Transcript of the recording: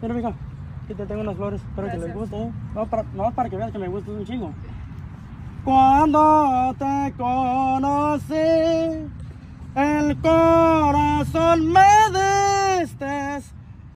Mira, mija, aquí te tengo unas flores, espero que les guste, ¿eh? No, para que veas que me gusta un chingo. Cuando te conocí, el corazón me diste